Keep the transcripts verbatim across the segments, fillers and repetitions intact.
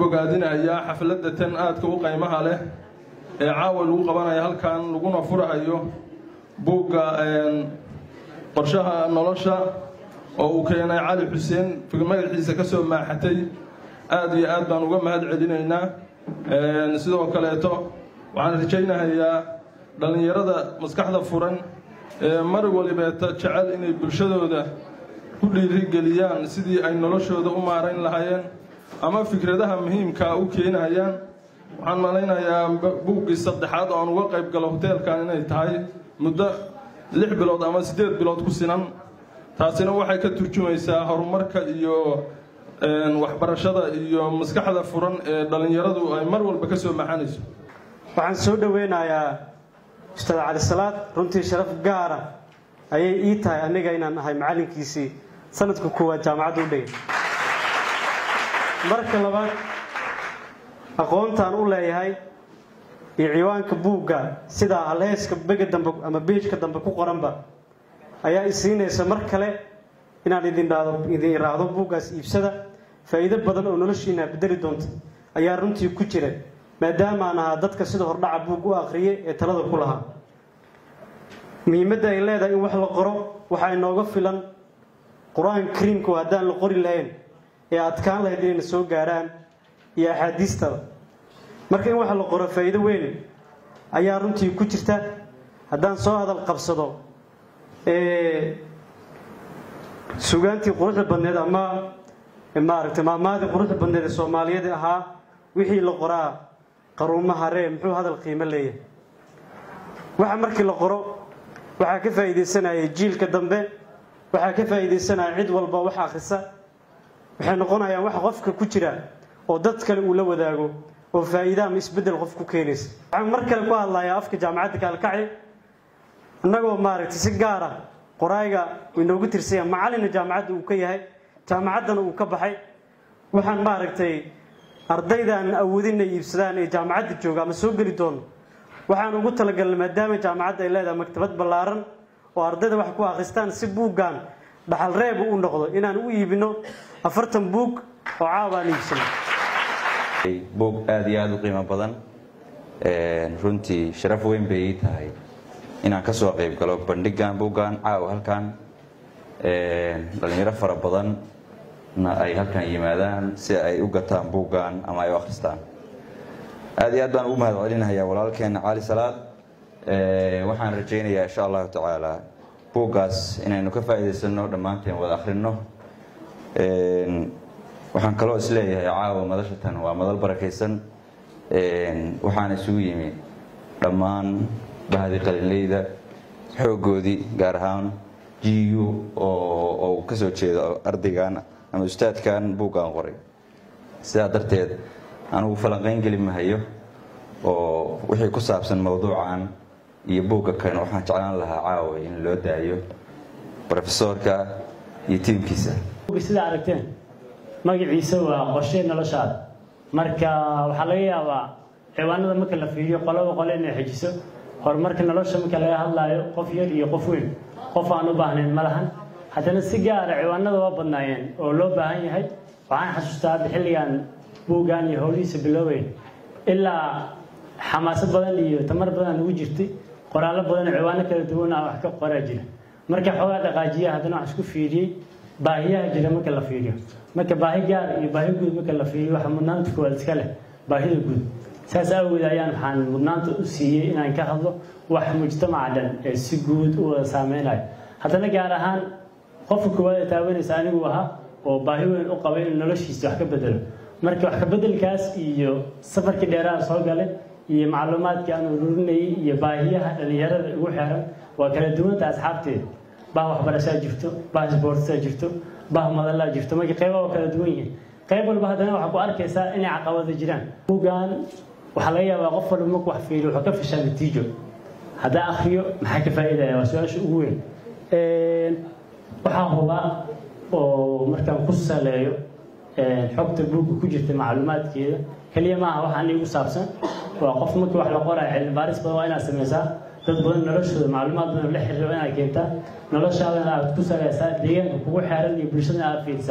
bogaadinayaa xafladda tan aadka u qiimaha leh ee caawa lagu qabanayo halkan laguna furahayo buugga qorshaha nolosha oo uu keenay Cali Xuseen magaciisa ka soo maaxatay aad iyo aad baan uga mahad celinaynaa sidoo kale to waxaan rajaynayaa dhalinyarada maskaxda furan ee mar waliba jecel inay bulshadooda ku dhiirigeliyaan sidii ay noloshooda u maareyn lahaayeen ama fikradaha muhiimka u keenayaan waxaan maleynayaa buuggii saddexaad oo aan uga qayb galo hoteelkan inay tahay muddo lix bilood ama siddeed bilood ku sinan taasina waxay ka turjumaysaa horumarka iyo waxbarashada iyo maskaxda furan ee dhalinyaradu ay mar walba ka soo maxanayso waxaan soo dhaweynayaa Ustaad Cali Salaad runtii sharaf gaar ah ayay ii tahay aniga inaan ahay macalinkiisii sanadka koowaad jaamacadda u dhigay marka labaad aqoontaan u leeyahay iyo ciwaanka buugga sida halheeska bega dambe ama beejka dambe ku qoranba ayaa isiinaysa mar kale inaan idin dhaado idin raacdo buuggaas iibsada faa'iido badan oo noloshiina bedeli doonta ayaa runtii ku jira maadaama aan ahaa dadka sida hordhaca buug u akhriyay ee talada ku lahaa muhiimadda ay leedahay in wax la qoro waxa inooga filan quraan kariimku haddaan la qori lahayn ee adkaan lahayd inay soo gaaraan iyo axaadiista marka in wax la qoro faa'iido weyn ayaa runtii ku jirta haddaan soo hadal qabsado ee suugaantii quruxda badneed ama maaragtay maamaadii quruxda badneed ee Soomaaliyeed ahaa wixii la qoraa qaruumaha ree muxuu hadal qiimo leeyahay waxa markii la qoro waxa ka faa'iideysanaya jiilka dambe waxa ka faa'iideysanaya cid walba wax akhrisa waxay noqonayaan wax qofka ku jira oo dad kale uu la wadaago oo faa'iido ama isbedel qof ku keenaysa waxaan mar kale ku hadlayaa afka jaamacadda Kalkaci annagoo maaragtay si gaar ah qorayga inoogu tirsay macallin jaamacadda uu ka yahay jaamacaddana uu ka baxay waxaan maaragtay ardaydan awoodin ay iibsadaan ee jaamacadda jooga ama soo gali doon waxaan ugu talagalnay maadaama jaamacadda ay leedahay maktabad ballaaran oo ardayda wax ku akhristaan si buuggan dhaxal reeb u noqdo inaan u iibino afartan buug oo caawaan iibsano buug aad iyo aad u qiimo badan ee runtii sharaf weyn bay tahay inaan ka soo qayb galo bandhigan buuggan caaw halkan ee dhalinyaro fara badan na ay halkan yimaadaan si ay u gataan buuggan ama ay u akhristaan aad iyo aad baan ugu mahad celinayaa walaalkeena Cali Salaad ee waxaan rajaynayaa insha Allah tacaala buuggaas inaynu ka faa'iideysano dhamaanteen wada akhrino ee waxaan kaloo isleeyahay caawa madashatan waa madal barakeysan ee waxaan isugu yimi dhamaan bahdi qalinleyda xoogoodii gaar ahaan G U oo oo ka soo jeeda ardaygan ama ustaadkan buuggan qoray sidaa darteed anigu falanqeyn gali mahayo oo wixii ku saabsan mawduucan iyo buugga kan waxaan jeclaan lahaa caawa in loo daayo professorka iyo tiimkiisa sida aragteen magaciisa waa qorshe noloshaada marka waxa laga yaabaa ciwaanada marka la fiiriyo qolaba qole inay xajiso horumarka nolosha marka laga hadlayo qof yar iyo qof weyn qof aan u baahnayn malahan haddana si gaar ah ciwaanada waa badnaayeen oo loo baahan yahay waxaan xasuustaa xilligan buuggan iyo howlihiisa biloway ilaa xamaasad badan iyo tamar badan ugu jirtay qoraallo badan ciwaano kala duwan ah wax ka qoraa jira marka xoogaa dhaqaajiya haddana wax isku fiiriyay baahiyaha jira marka la fiiriyo marka baahi gaar iyo baahi guud marka la fiiriyo waxa mudnaanta koowaad iska leh baahida guud saas awgeed ayaan waxaan mudnaanta u siiyay inaan ka hadlo wax mujtamaca dhan ee si guud u wada saameynayo haddana gaar ahaan qofka koowaad ee taabanaysa anigu ahaa oo baahi weyn u qabay in noloshiisa wax ka bedelo marka wax ka bedelkaas iyo safarkii dheeraha soo galay iyo macluumaadkii aan ururinayay iyo baahiyaha dhalinyarada ugu xeeran waa kala duwanta asxaabteed baa waxbarashaa jirto baa isboortisaa jirto baa madalaa jirto marka qaybo kala duwan yihiin qayb walba haddana waxaa ku arkaysaa inay caqabado jiraan buuggan waxaa laga yaabaa qof walba markuu wax fiiriyo wuxuu ka fishaa natiijo haddaa akhriyo maxaa ka faa'iidaya waa su-aasha ugu weyn waxaa hubaa oo markaan ku saleeyo xogta buugga ku jirta macluumaadkeeda kaliya maaha waxaan igu saabsan waa qof markii wax la qorayo cilmi baaris badan waa inaad samaysaa dad badan noloshooda macluumaad badan la xiriiro inaad keentaa noloshaadana aad ku salaysaa deegaanka kugu xeeran iyo bulshadana aad fiirisaa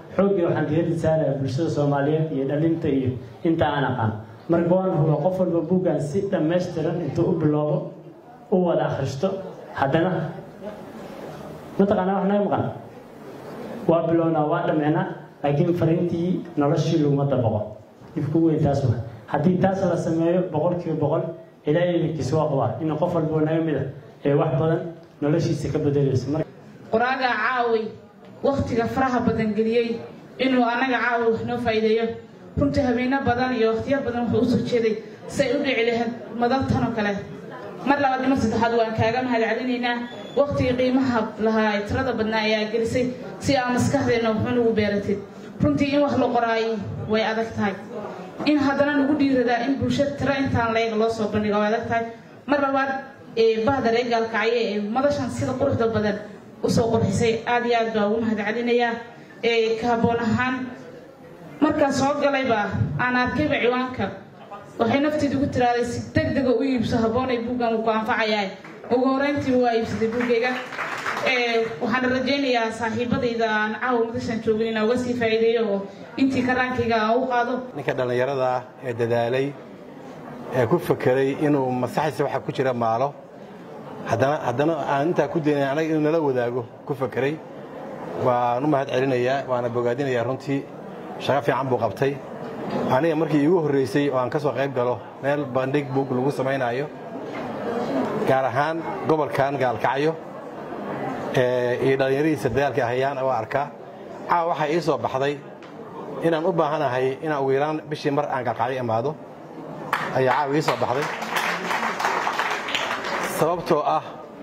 xoogga waxaan diiradda saarayaa bulshada Soomaaliyeed iyo dhalinta iyo inta aan aqaan marka waan hubo qof walba buugaan si dhammaystiran intuu u bilowdo u wada akhristo haddana mataqaanaa wax naga maqan waa bilownaa waa dhammeynaa laakiin fariintii noloshii laguma dabaqo dhibku weyn taas waa haddii taas la sameeyo boqolkiiba boqol ilaahay idinkiisa waa qabaa in qof walba naga mid ah ee wax badan noloshiisa ka bedelayso qoraaga caawi waqtiga faraha badan geliyay inuu anaga caawi wax noo faa'iideeyo runtii habeena badan iyo waqtiyo badan wuxuu u soo jeeday say u dhici lahayd madaltan oo kale mar labaad iyo saddexaad waan kaaga mahadcelinaynaa waqtiga qiimaha lahaa tirada badnaa ayaa gelisay si aan maskaxdeena wax ugu beeratid runtii in wax la qoraayo way adag tahay in haddana lagu dhiiradaa in bulshada tira intaan leeg loo soo bandhigo way adag tahay mar labaad ee bahda reegaalkacay ee madashan sida quruxda badan u soo qurxisay aad iyo aad baa ugu mahadcelinayaa ee ka habboon ahaan markaan soo galayba aan arkayba ciwaanka waxay nafteedu ku tiraaday si degdeg ah u iibso habboon ay buugan ku anfacayaan ugu horeyntii waa iibsaday buugayga ee waxaan rajaynayaa saaxiibadayda aan caawa madashan joogin inaan uga sii faa'iideeyo oo intii karaankayga aan u qaado ninka dhalinyarada ee dadaalay ee ku fakeray inuu maskaxdiisa waxa ku jira maalo haddana haddana aan intaa ku daynay anaga inuu nala wadaago ku fakeray waan u mahadcelinayaa waana bogaadinayaa runtii shaqo fiican buu qabtay aniga markii iigu horreysay oo aan ka soo qayb galo meel bandhig buug lagu samaynayo gaar ahaan gobolkan gaalkacyo iyo dhalinyaradiisa dadaalka ahayaan oo arkaa caawa waxaa ii soo baxday inaan u baahanahay inaan ugu yaraan bishii mar aan gaalkacyo imaado ayaa caawa ii soo baxday sababtoo ah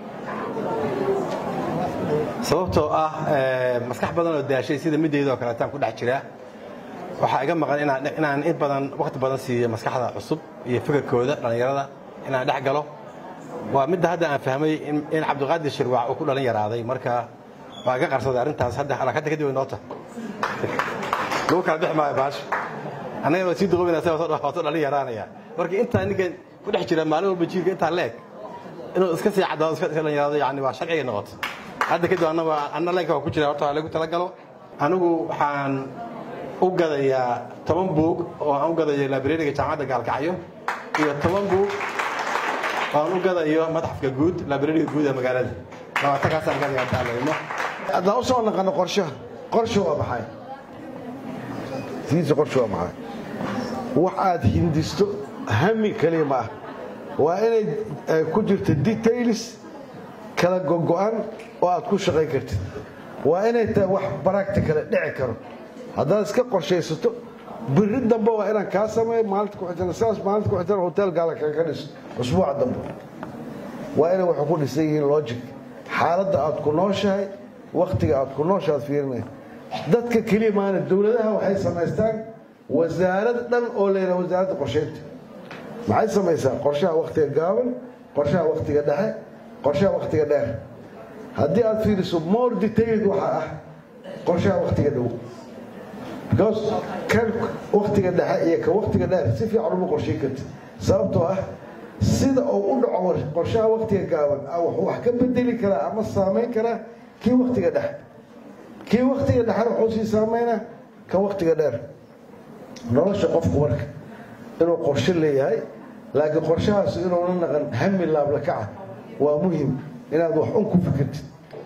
sababtoo ah maskax badan oo daashay sida midayda oo kaleetaan ku dhex jiraa waxaa iga maqan inaan inaan in badan waqti badan siiyo maskaxda cusub iyo fikirkooda dhalinyarada inaan dhex galo waa midda hadda aan fahmay in Cabdiqaadir Shirwac uu ku dhalin yaraaday marka waa iga qarsaday arrintaas hadda halakada kadib noota loo kala bixi maayo baash anaga waa sii duqoobina sababtoo dhalin yaraanaya marka inta ninkan ku dhex jira maalin walba jiilka inta leeg inuu iska sii cadaado iska dhalin yaraado yani waa sharciga noqoto hadda kadib anna waa anna leenka ku jira horta lagu tala galo anigu waxaan u gadayaa toban buug oo aan u gadayo library-ga jaamacadda Gaalkacyo iyo toban buug aan u gadayo madaxafka guud library-ga guud ee magaalada labaatan kaas aan gadayaa taalayno hadda u soo naqano qorshaha qorsho waa maxay tiisa qorsho waa maxay wax aad hindisto hami kaliya ma ah waa inay ku jirto details kala go'an oo aad ku shaqayn kartid waa inay tahay wax practical dhici karo haddaad iska qorshaysato birri dambe waa inaan kaa sameeyo maalinta ku xigtana saas maalinta ku xigtana hotel gaala kaga dhiso usbuuca dambe waa inay wax ku dhisan yihiin logic xaaladda aad ku nooshahay waqtiga aad ku nooshaad fiirinay dadka kaliya maana dawladaha waxay samaystaan wasaarad dhan oo leeyahay wasaaradda qorsheynta maxay samaysaa qorshaha waqtiga gaaban qorshaha waqtiga dhexe qorshaha waqtiga dheer haddii aad fiiriso more detailed waxa ah qorshaha waqtiga dhow because kan waqtiga dhexe iyo ka waqtiga dheer si fiican uma qorsheyn kartid sababtoo ah sida uu u dhaco qorshaha waqtiga gaaban wuxuu wax ka bedeli karaa ama saameyn karaa kii waqtiga dhexe kii waqtiga dhexe wuxuu sii saameynaa ka waqtiga dheer nolosha qofku marka inuu qorshe leeyahay laakiin qorshahaas inuuna naqan hami laabla kaca waa muhiim inaad wax un ku fikirtid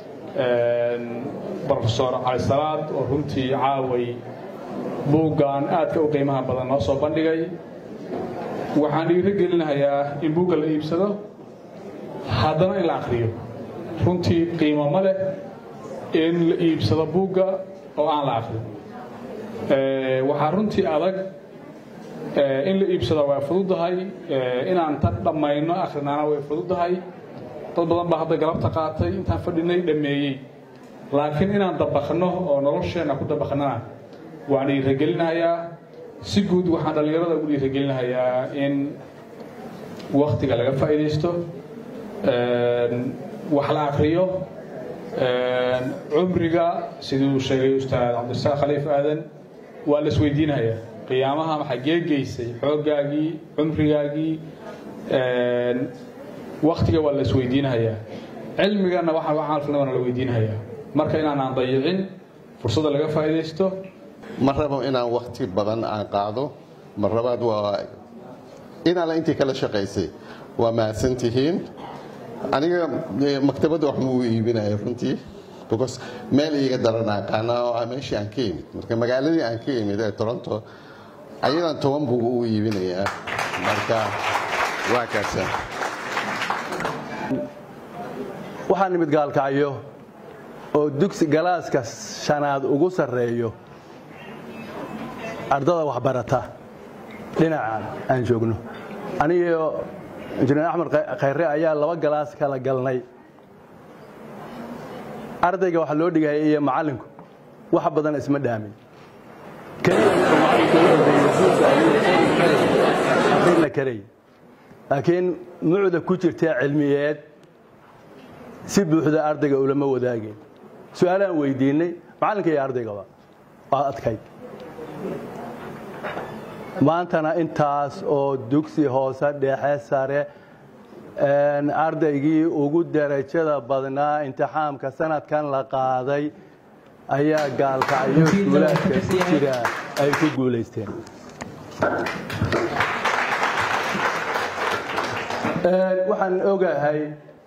professor cali salaad oo runtii caaway buuggan aadka u qiimaha badan noo soo bandhigay waxaan dhiirigelinayaa in buugga la iibsado haddana in la akhriyo runtii qiimo ma leh in la iibsado buugga oo aan la akhrin waxaa runtii adag in la iibsado waa fududahay inaan tan dhammayno akhrinaana way fududahay dad badan baa hadda galabta qaatay intaan fadhinay dhameeyey laakiin inaan dabaqno oo nolosheenna ku dabaqnana waan dhiirigelinayaa si guud waxaan dhalinyarada ugu dhiirigelinayaa in waqtiga laga faa'iidaysto wax la akhriyo cumriga siduu sheegay ustaad cabdirasaaq khaliif aadan waa la isweydiinayaa qiyaamaha maxaa geegeysay xooggaagii cumrigaagii waqtiga waa la isweydiinayaa cilmigana waxa waxaan waana la weydiinayaa marka inaanaan dayicin fursadda laga faa'iidaysto. ma rabo inaan waqti badan aan qaado mar labaad waa inaala intii kala shaqaysay waa mahadsan tihiin aniga maktabadda wax muu iibinaya runtii because meel iiga daran aqaana oo meeshii aan ka imid marka magaaladii aan ka imid ee Toronto ayadan toban buu u iibinayaa marka waa kaasa waxaan nimid gaalkacyo oo dugsi galaaska shanaad ugu sareeyo ardada wax barata dhinacan aan joogno aniyo injineer Axmed Khayre ayaa laba galaas kala galnay ardayga waxa loo dhigay iyo macallinku wax badan isma dhaamin kaliya karay laakiin mucda ku jirta cilmiyeed si buuxda ardayga ulama wadaageen su'aalaan weydiinay macallinka iyo ardaygaba waa adkay maantana intaas oo dugsi hoose dhexe sare ardaygii ugu darajada badnaa imtixaanka sanadkan la qaaday ayaa gaalkacyo duulaadka ku jira ay ku guulaysteen waxaan ogahay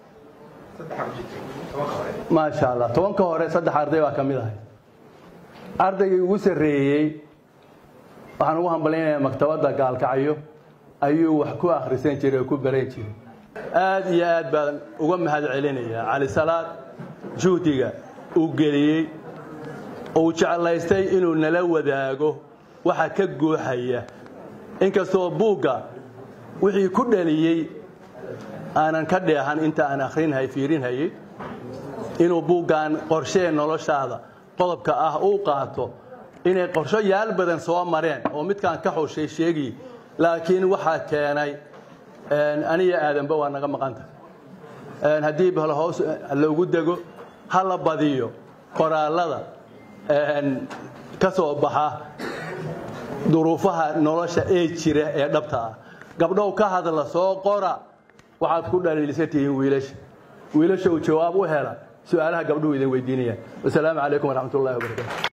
maasha Allah tobanka hore saddex arday baa ka mid ahay ardaygii ugu sareeyay waxaan ugu hambaleynayaa maktabadda gaalkacyo ayuu wax ku akhrisan jiray oo ku baran jiray aad iyo aad baan uga mahad celinayaa cali salaad juhdiga uu geliyay oo jecelaystay inuu nala wadaago waxa ka gooxaya inkastoo buugga wixii ku dhaliyay aanan ka dheehan inta aan akhrinhay fiirinhay inuu buuggan qorshe noloshaada qodobka ah uu qaato inay qorsho yaal badan soo mareen oo midkaan ka xushay sheegi laakiin waxa keenay aniga aadanba waa naga maqanta hadii bal hoos loogu dago hala badiyo qoraalada ka soo baxa duruufaha nolosha ee jira ee dhabta ah gabdhow ka hadla soo qora waxaad ku dhaliilsatiin wiilasha wiilasha uu jawaab u hela su'aalaha gabdhuhu idin weydiinayaan. Assalaamu calaykum wa rahmatullaahi wa barakaatuh.